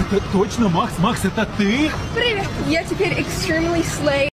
Это точно Макс? Макс, это ты? Привет, я теперь extremely slay.